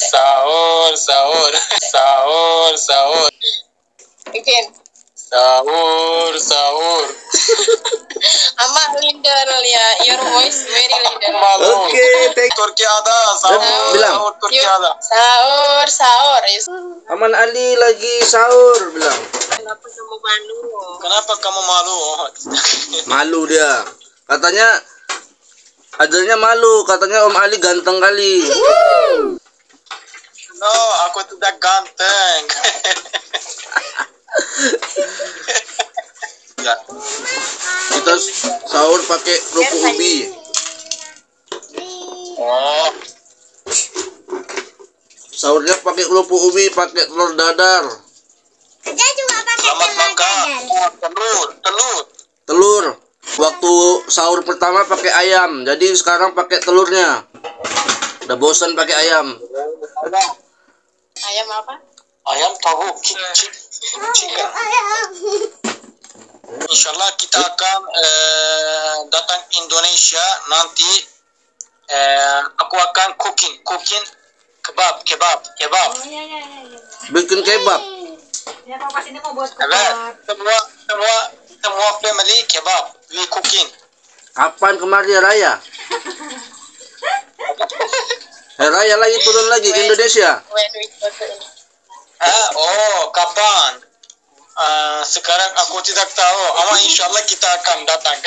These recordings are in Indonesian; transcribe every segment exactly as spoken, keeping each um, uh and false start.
Sahur, sahur, sahur, sahur. Again. Sahur, sahur. Ama leader ya, your voice very leader. Malu. Oke, thank Turki ada, sahur, Bilang. sahur Turki You- ada. Sahur, sahur. Aman Ali lagi sahur bilang. Kenapa kamu malu? Kenapa kamu malu? Malu dia. Katanya Ajalnya malu, katanya Om Ali ganteng kali. No, aku tidak ganteng. Ya. Kita sahur pakai kerupuk ubi. Oh, Sahurnya pakai kerupuk ubi, pakai telur dadar. Kerja juga pakai selamat telur makan. dadar. Telur, telur. Telur. Waktu sahur pertama pakai ayam, jadi sekarang pakai telurnya. Udah bosan pakai ayam. Ayam apa? Ayam tahu, chicken. Insyaallah kita akan eh, datang Indonesia nanti. Eh, aku akan cooking, cooking kebab, kebab, kebab. Oh, ya, ya, ya, ya. Bikin kebab. Ya, Papa sini mau buat Kebab. kebab. Semua, semua, semua family kebab. We cooking. Kapan kemari Raya? Eh, Raya lagi turun lagi ke Indonesia. When we go to Indonesia. Ah, oh, kapan? Ah, sekarang aku tidak tahu. Ama insyaallah kita akan datang.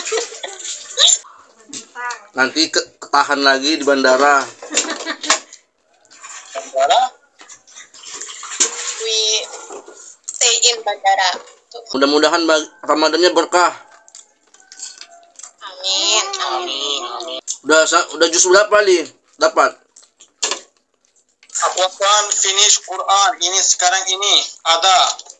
Nanti ke ketahan lagi di bandara. Bandara? We stay in bandara. Mudah-mudahan bag- Ramadannya berkah. Amin. Amin, amin. Udah sa- udah jus berapa li? Dapat. Aku akan finish Quran. Ini sekarang ini ada.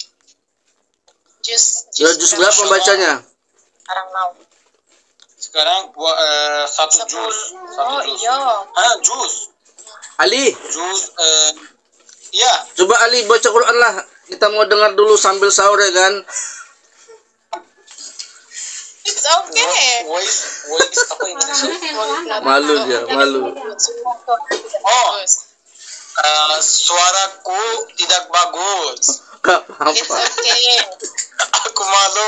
Jus. Udah jus berapa bacanya? Sekarang mau. Sekarang gua eh, satu Sepuluh. jus. Satu Oh jus. iya. Ah, jus. Ali, Jus eh ya. coba Ali baca Quran lah. Kita mau dengar dulu sambil sahur ya kan? It's okay. Voice, voice apa Indonesia? Malu dia, malu. Oh, eh, suaraku tidak bagus. Gak It's apa. okay. Aku malu.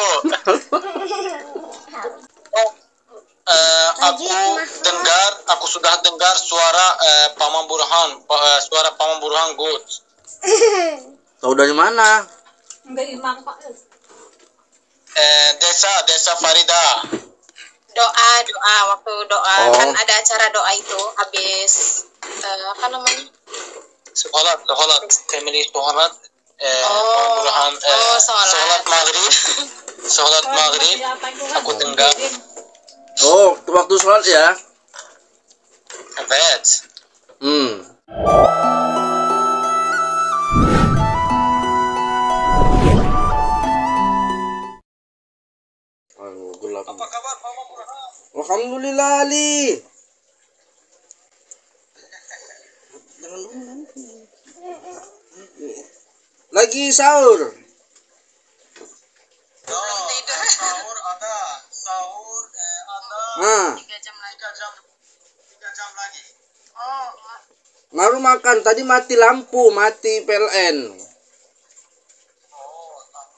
Oh, eh, aku dengar, aku sudah dengar suara eh, Paman Burhan, pa- eh, suara Paman Burhan good. Tahu dari mana? Enggak imam Pak. Eh, desa, desa Farida. Doa, doa waktu doa Oh. kan ada acara doa itu habis eh, apa namanya? Sholat, sholat, family sholat. Eh, Oh. Paman Burhan, eh, Oh, sholat. sholat maghrib, sholat maghrib. Aku dengar. Oh, waktu sholat ya? Evet. Hmm. Aduh, gelap. Apa kabar Paman Burhan? Alhamdulillah Ali. Lagi sahur. Oh, sahur ada, sahur eh, ada. Nah, Tiga jam lagi. Tiga jam, tiga jam lagi. Oh, baru makan tadi mati lampu, mati P L N. Oh, tak.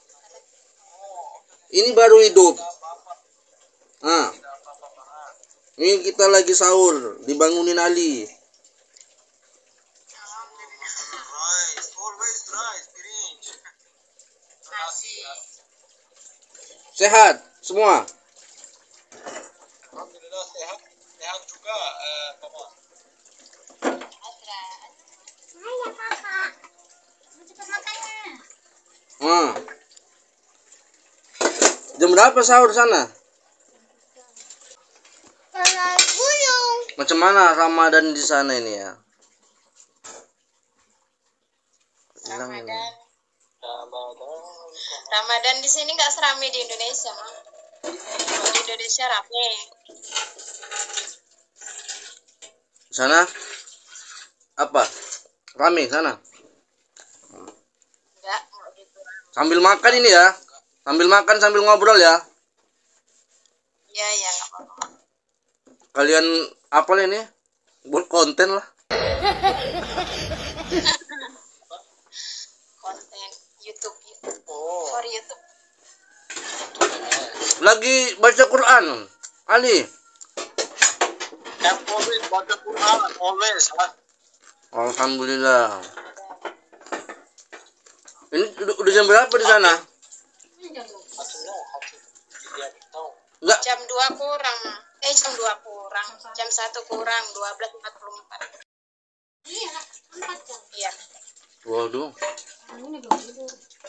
Ini baru hidup. Nah, Tidak apa-apa Burhan. ini kita lagi sahur, dibangunin Ali. Rice, always rice, green. nasi. Sehat semua. Alhamdulillah sehat, sehat juga eh, Paman. Ayo Papa. Cepat makannya. Hmm. Jam berapa sahur sana? Kalau gulung. Macam mana Ramadan di sana ini ya? Hilang ini. Ramadan. Ramadan. Ramadan di sini nggak seramai di Indonesia, mah. Kalau di Indonesia rame. Sana apa? Rame sana. Enggak, nggak gitu. Sambil makan ini ya. Sambil makan sambil ngobrol ya. Iya, ya nggak apa-apa. Kalian apa ini? Buat konten lah. Konten YouTube, YouTube. Oh. For YouTube. Lagi baca Quran, Ali. I'm always baca Quran, always. ah. Alhamdulillah. Ini udah, udah jam berapa di sana? I don't know how to lihat tahu. Enggak. Jam dua kurang. Eh jam dua kurang. Jam satu kurang dua belas empat puluh empat. Iya, empat jam. Iya. Waduh. Ini belum tidur.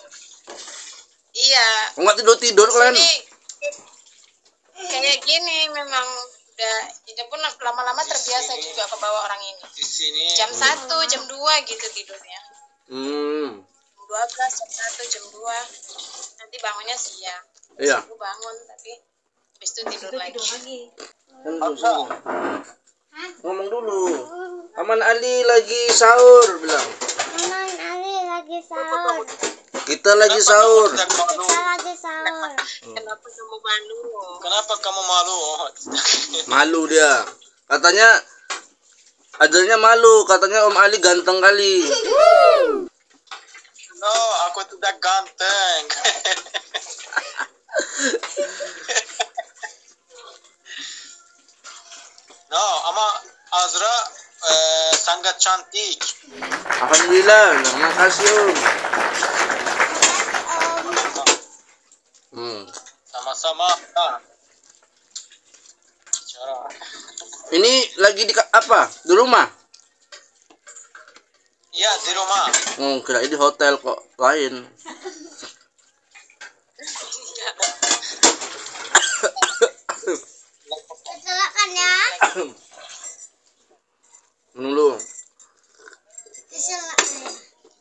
Iya. Enggak tidur-tidur kalian. Ini kayak gini memang udah ini pun lama-lama terbiasa juga ke bawah orang ini. Di sini Jam satu, jam dua gitu tidurnya. Hmm. Jam dua belas, jam satu, jam dua. Nanti bangunnya siang. Iya. Aku bangun tapi habis itu tidur Tidur lagi. lagi. Tunggu, tunggu. Ngomong dulu. Aman Ali lagi sahur bilang. Aman Ali lagi sahur. Kita lagi sahur. Tidak malu. Kita lagi sahur. Kenapa kamu malu? Kenapa kamu malu? Malu dia. Katanya ajalnya malu. Katanya Om Ali ganteng kali. No, aku tidak ganteng. No, ama Azra eh, sangat cantik. Alhamdulillah. Terima kasih Om. Hmm. Sama-sama. Ah. Cara. Ini lagi di ka- apa? Di rumah? Iya, di rumah. Oh, kira di hotel kok lain. Silakan ya. Menunggu. Silakan ya.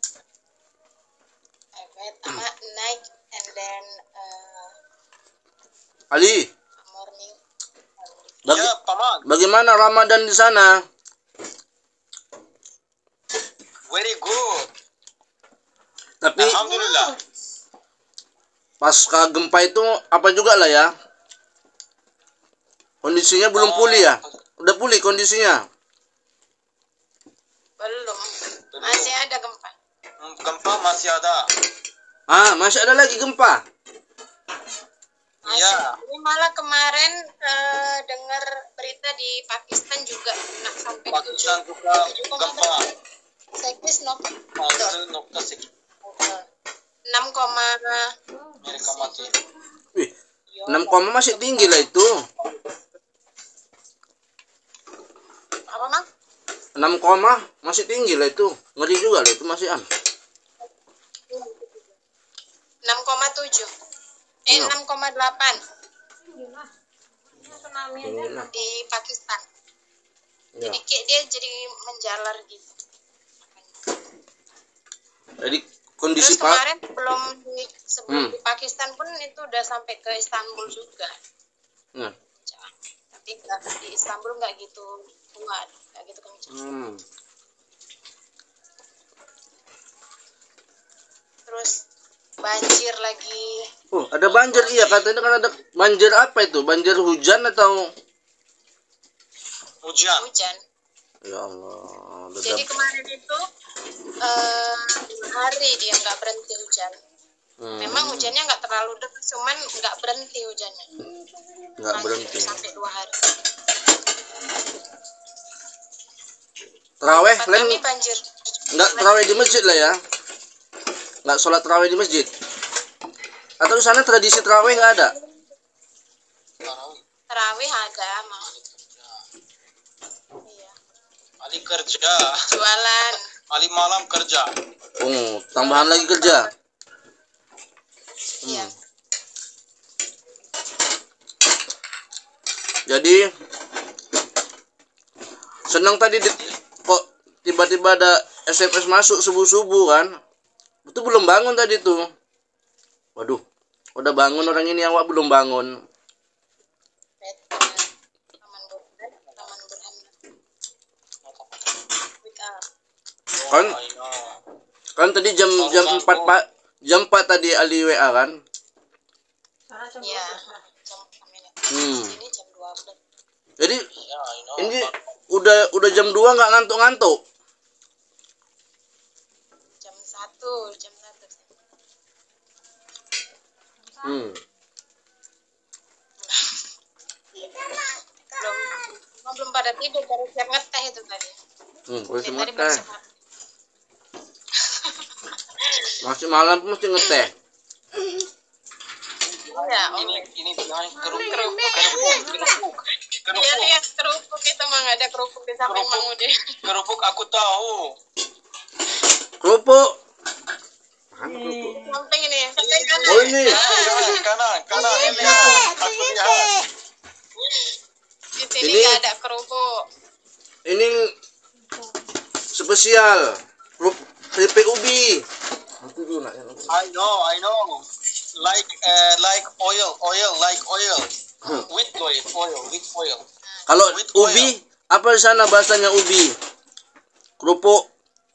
I wait ama night and then uh, Ali, morning. bagi, Ya, paman. bagaimana Ramadan di sana? Very good. Tapi Alhamdulillah. pasca gempa itu apa juga lah ya? Kondisinya belum pulih ya? Udah pulih kondisinya? Belum. Masih ada gempa. Hmm, Gempa masih ada. Ah, masih ada lagi gempa? Masih. Iya. Ini malah kemarin uh, dengar berita di Pakistan juga kena sampai Pakistan tujuh juga tujuh koma gempa. berapa? Sekis nok Ah, itu nokta sedikit. enam koma Mereka mati. Wih, enam koma masih tinggi lah itu. apa mang? enam koma masih tinggi lah itu. Ngeri juga lah itu masih an. enam koma tujuh. Eh Iya. enam koma delapan Gimana? Tsunami aja. Tinggi lah. di Pakistan. Ya. Jadi kayak dia jadi menjalar gitu. Jadi kondisi Terus Pak. kemarin belum di, sebelum Hmm. di Pakistan pun itu udah sampai ke Istanbul juga. Nah, Tapi nggak, di Istanbul nggak gitu kuat, nggak gitu kencang. hmm. Terus banjir lagi. Oh, ada banjir iya katanya kan ada banjir apa itu? Banjir hujan atau Hujan. Hujan. ya Allah. Udah Jadi kemarin itu eh, dua hari dia nggak berhenti hujan. hmm, Memang hujannya nggak terlalu deras, cuman nggak berhenti hujannya. nggak Lanjut berhenti. sampai dua hari. Teraweh Tempat kalian kami banjir. nggak teraweh di masjid lah ya? Nggak sholat teraweh di masjid? Atau di sana tradisi teraweh nggak ada? Terawih ada mau. Iya. Ali kerja. Jualan. Ali malam kerja. Oh, tambahan lagi kerja. Iya. Jadi senang tadi di, kok tiba-tiba ada S M S masuk subuh-subuh kan? Itu belum bangun tadi tuh. Waduh, udah bangun orang ini awak belum bangun. Taman Burhan, Taman Burhan. Wake up. Kan Oh, I know. kan tadi jam jam empat Pak. Jam empat tadi Ali W A kan? Sarah coba. Iya. Jam kami lihat. Hmm. Ini jam dua belas. Jadi Ya, I know. ini udah udah jam dua nggak ngantuk-ngantuk. Satu, jam satu. Hmm. Belum, oh, belum pada tidur, baru siap ngeteh itu tadi. Hmm, boleh Dari semua tadi baru teh. siap ngeteh. Masih malam mesti ngeteh. Iya, oh. Ini ini bilang kerupuk Kerupuk. kerupuk kerupuk Iya, kerupuk lihat kerupuk itu mah nggak ada kerupuk di samping Kerupuk. Mang Ude. kerupuk aku tahu. Kerupuk. Mana kerupuk? Samping ini, samping kanan. Oh ini. Kanan kanan kanan lihat aku lihat. Di sini Ini- nggak ada kerupuk. Ini spesial. Kerupuk keripik ubi. Aku dulu nak. I know I know like uh, like oil oil like oil with oil oil with oil. Kalau With oil. ubi, apa di sana bahasanya ubi? Kerupuk.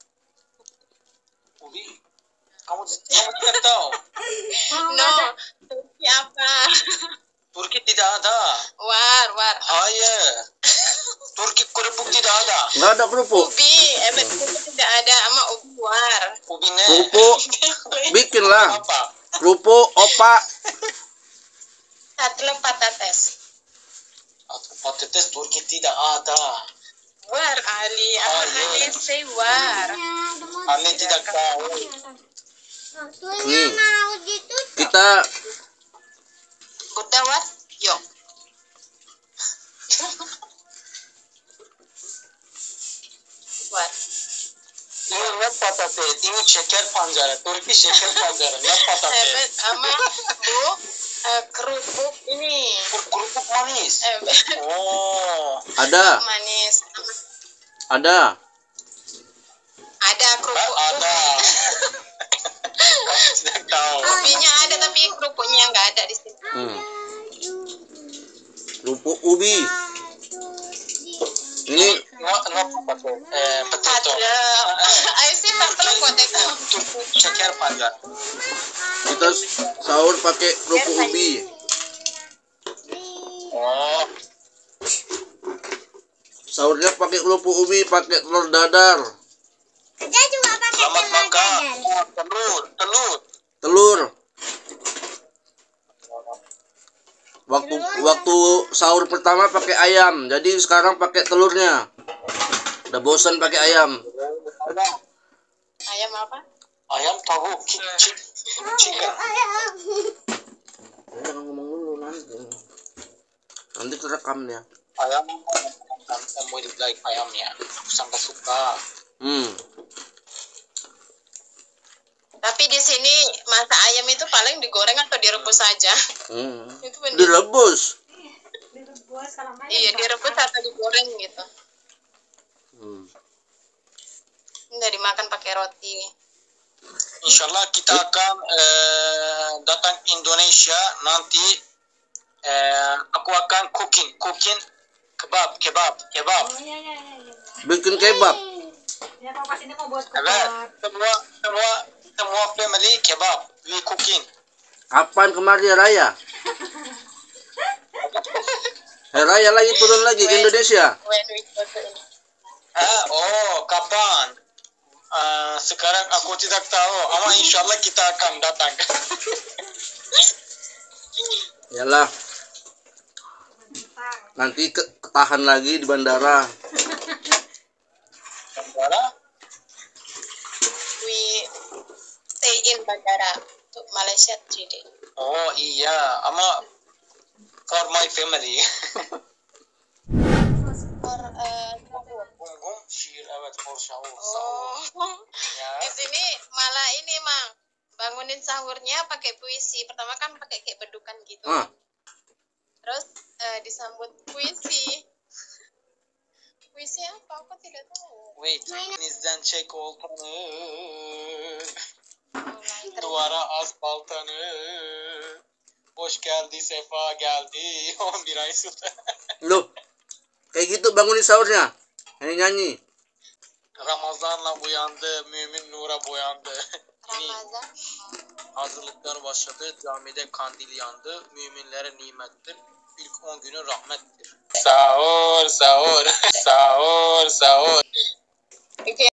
Ubi, kamu kamu tidak tahu. No, Turki apa? Turki tidak ada. War, war. Hayır. Turki kerupuk tidak ada. Nggak ada kerupuk. Ubi, eh betul tidak ada sama ubi war. Ubi ne? Kerupuk. Bikinlah. Apa? Kerupuk, opak. Satu patates. Atau patates Turki tidak ada. War, Ali. Apa Oh, iya. Ali say war? Aneh tidak tahu. Nih. Mau ditutup. Kita Udah war? Yuk. War. Ini ne patates? Ini şeker pancarı. Turki şeker pancarı. Ne patates? Evet ama bu eh, kerupuk ini. Bu kerupuk manis. Eh, Oh. ada, manis. ada. Ada Ben kerupuk. ada. Kamu tidak tahu. Ubinya ada tapi kerupuknya nggak ada di sini. Hmm. Kerupuk ubi. Ini No, no patates. Eh, potato. Ada. Ayo sih pakai potato. Turki şeker pancarı. kita sahur pakai kerupuk ubi. Oh. Sahurnya pakai kerupuk ubi, pakai telur dadar, Ada juga pakai Selamat telur makan. dadar. Telur, telur. telur. Waktu waktu sahur pertama pakai ayam, jadi sekarang pakai telurnya. Udah bosan pakai ayam. Ayam apa? Ayam tavuk, chicken. Chicken. Jangan ngomong dulu nanti. Nanti kerekam ya. Ayam, kamu like ayamnya. Aku sangat suka. Hmm. Tapi di sini masak ayam itu paling digoreng atau direbus saja. Hmm. Itu benar. Direbus. Direbus kalau main. Iya, direbus atau digoreng gitu. Hmm. Nggak dimakan pakai roti. İnşallah kita akan eh, datang Indonesia nanti. Eh, aku akan cooking, cooking kebab, kebab, kebab. Oh iya iya iya. iya. Bikin kebab. Ya papa sini mau buat Evet, kebab. semua, semua, semua family kebab, we cooking. Kapan kemari raya? Eh, raya lagi turun lagi ke Indonesia. When we go to Indonesia. Ha, oh, kapan? Eh, sekarang aku tidak tahu, ama inşallah kita akan datang. Yalah, nanti ke- ketahan lagi di bandara. Bandara? We stay in bandara to Malaysia three days. Oh iya, ama for my family. For uh, sahur. Gum gum, şiir, evet, for sahur, sahur. Oh. Ya. Di sini malah ini Mang bangunin sahurnya pakai puisi. Pertama kan pakai kayak bedukan gitu. Ah. Terus eh, disambut puisi. Puisi apa? Aku tidak tahu. Wait, denizden çek oltanı, Mulai duvara as baltanı. Hoş geldi, sefa geldi, on bir ay süt. Loh, kayak gitu bangunin sahurnya. Nyanyi-nyanyi. Ramazanla uyandı, mümin nura boyandı. Yeni Ramazan. hazırlıklar başladı, camide kandil yandı. Müminlere nimettir, ilk on günü rahmettir. Sahur, sahur, sahur, sahur. Oke.